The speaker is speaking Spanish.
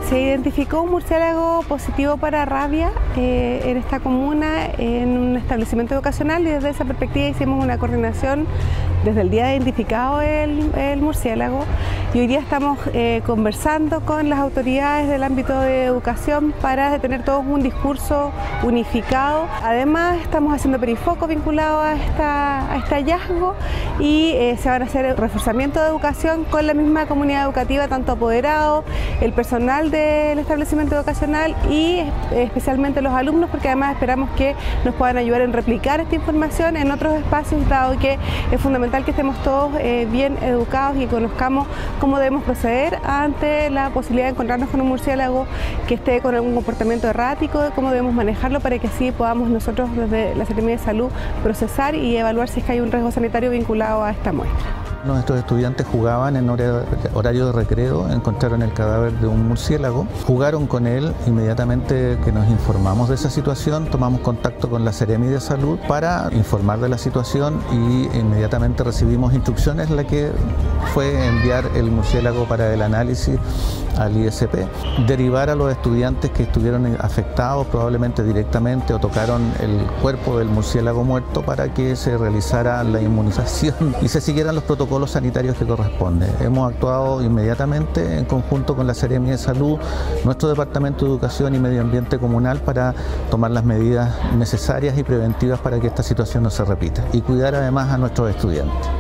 Se identificó un murciélago positivo para rabia en esta comuna, en un establecimiento educacional, y desde esa perspectiva hicimos una coordinación desde el día de identificado el murciélago, y hoy día estamos conversando con las autoridades del ámbito de educación para tener todos un discurso unificado. Además estamos haciendo perifoco vinculado a este hallazgo, y se van a hacer reforzamiento de educación con la misma comunidad educativa, tanto apoderados, el personal del establecimiento educacional y especialmente los alumnos, porque además esperamos que nos puedan ayudar en replicar esta información en otros espacios, dado que es fundamental que estemos todos bien educados y conozcamos cómo debemos proceder ante la posibilidad de encontrarnos con un murciélago que esté con algún comportamiento errático, cómo debemos manejarlo para que así podamos nosotros desde la Secretaría de Salud procesar y evaluar si es que hay un riesgo sanitario vinculado a esta muestra. Nuestros estudiantes jugaban en horario de recreo, encontraron el cadáver de un murciélago, jugaron con él. Inmediatamente que nos informamos de esa situación, tomamos contacto con la Seremi de Salud para informar de la situación, y inmediatamente recibimos instrucciones, la que fue enviar el murciélago para el análisis al ISP, derivar a los estudiantes que estuvieron afectados probablemente directamente o tocaron el cuerpo del murciélago muerto para que se realizara la inmunización y se siguieran los protocolos sanitarios que corresponden. Hemos actuado inmediatamente en conjunto con la Seremi de Salud, nuestro Departamento de Educación y Medio Ambiente Comunal, para tomar las medidas necesarias y preventivas para que esta situación no se repita y cuidar además a nuestros estudiantes.